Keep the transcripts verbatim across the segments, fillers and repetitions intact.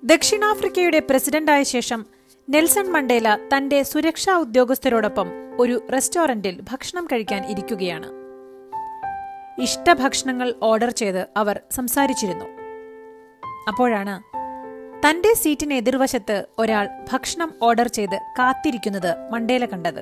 ദക്ഷിണാഫ്രിക്കയുടെ പ്രസിഡന്റായ ശേഷം Nelson Mandela തന്റെ സുരക്ഷാ ഉദ്യോഗസ്ഥരോടൊപ്പം ഒരു റെസ്റ്റോറന്റിൽ ഭക്ഷണം കഴിക്കാൻ ഇരിക്കുകയാണ്. ഇഷ്ടഭക്ഷണങ്ങൾ ഓർഡർ ചെയ്ത് അവർ സംസാരിച്ചിരുന്നു. അപ്പോഴാണ് തന്റെ സീറ്റിന് എതിർവശത്ത് ഒരാൾ ഭക്ഷണം ഓർഡർ ചെയ്ത് കാത്തിരിക്കുന്നത് മണ്ടേല കണ്ടത്.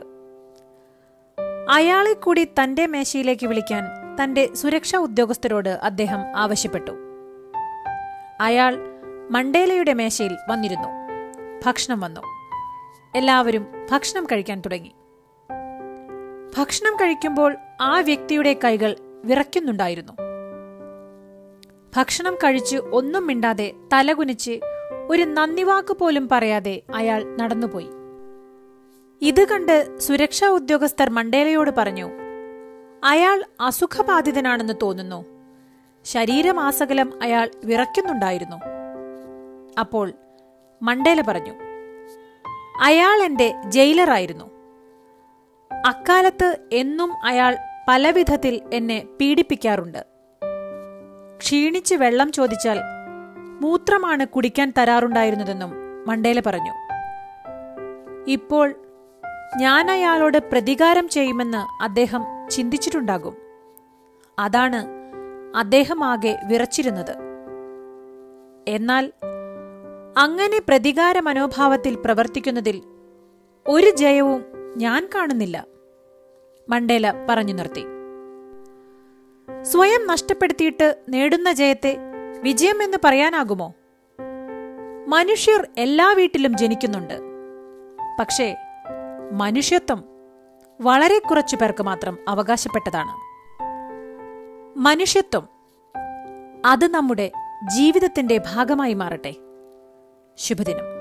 അയാളെ കൂടി തന്റെ മേശയിലേക്ക് വിളിക്കാൻ തന്റെ സുരക്ഷാ ഉദ്യോഗസ്ഥരോട് അദ്ദേഹം ആവശ്യപ്പെട്ടു. അയാൾ മണ്ടേലയുടെ മേശയിൽ വന്നിരുന്നു. ഭക്ഷണം വന്നു. എല്ലാവരും ഭക്ഷണം കഴിക്കാൻ തുടങ്ങി. ഭക്ഷണം കഴിക്കുമ്പോൾ ആ വ്യക്തിയുടെ കൈകൾ വിറയ്ക്കുന്നുണ്ടായിരുന്നു. ഭക്ഷണം കഴിച്ച് ഒന്നും മിണ്ടാതെ തലകുനിച്ച് ഒരു നന്ദിവാക്ക് പോലും പറയാതെ അയാൾ നടന്നുപോയി. ഇത് കണ്ട് സുരക്ഷാ ഉദ്യോഗസ്ഥർ മണ്ടേലയോട് പറഞ്ഞു, അയാൾ അസുഖബാധിതനാണെന്ന് തോന്നുന്നു. ശരീരമാസകലം അയാൾ വിറയ്ക്കുന്നുണ്ടായിരുന്നു. അപ്പോൾ മണ്ടേല പറഞ്ഞു, അയാൾ എന്റെ ജയിലറായിരുന്നു. അക്കാലത്ത് എന്നും അയാൾ പലവിധത്തിൽ എന്നെ പീഡിപ്പിക്കാറുണ്ട്. ക്ഷീണിച്ച് വെള്ളം ചോദിച്ചാൽ മൂത്രമാണ് കുടിക്കാൻ തരാറുണ്ടായിരുന്നതെന്നും മണ്ടേല പറഞ്ഞു. ഇപ്പോൾ ഞാൻ അയാളോട് പ്രതികാരം ചെയ്യുമെന്ന് അദ്ദേഹം ചിന്തിച്ചിട്ടുണ്ടാകും. അതാണ് അദ്ദേഹം ആകെ വിറച്ചിരുന്നത്. എന്നാൽ അങ്ങനെ പ്രതികാര മനോഭാവത്തിൽ പ്രവർത്തിക്കുന്നതിൽ ഒരു ജയവും ഞാൻ കാണുന്നില്ല, മണ്ടേല പറഞ്ഞു നിർത്തി. സ്വയം നഷ്ടപ്പെടുത്തിയിട്ട് നേടുന്ന ജയത്തെ വിജയമെന്ന് പറയാനാകുമോ? മനുഷ്യർ എല്ലാ വീട്ടിലും ജനിക്കുന്നുണ്ട്. പക്ഷേ മനുഷ്യത്വം വളരെ കുറച്ചു പേർക്ക് മാത്രം അവകാശപ്പെട്ടതാണ്. മനുഷ്യത്വം അത് നമ്മുടെ ജീവിതത്തിന്റെ ഭാഗമായി മാറട്ടെ. ശുഭദിനം.